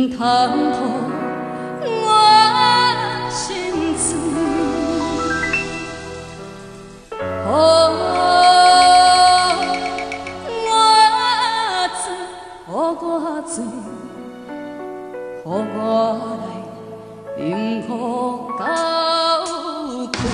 通予我心碎，予我醉，予我醉，予我来饮苦交开。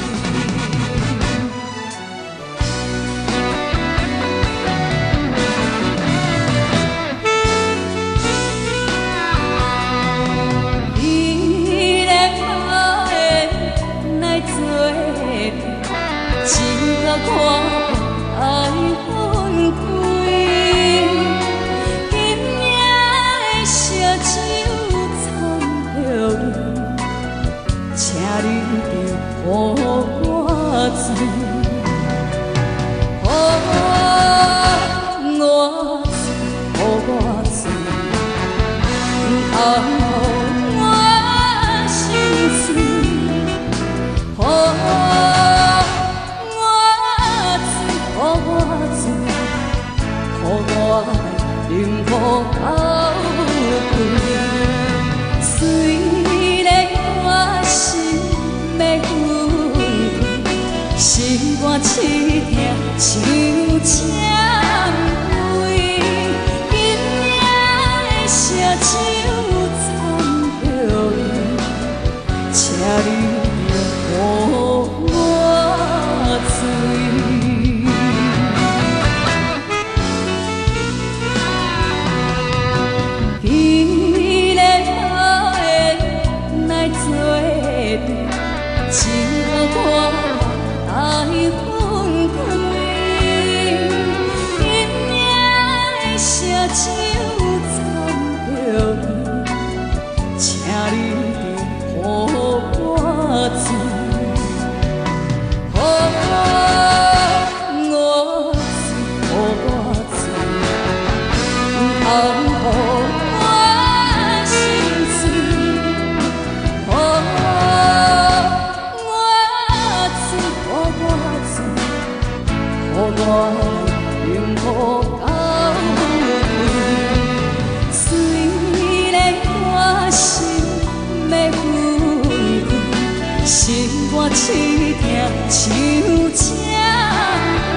看爱分开，今夜的烧酒掺着伊，请你着予我醉，予我醉，予我醉，不通。幸福交开，虽然我心要分开，心肝刺痛像针飞。今夜的烧酒掺着伊，请你着予我醉。情我爱分开，今夜的烧酒掺着伊，请你着予我醉，予我醉，予我醉，不通予我心碎，我幸福交开，虽然我心要分开，心肝刺痛像针。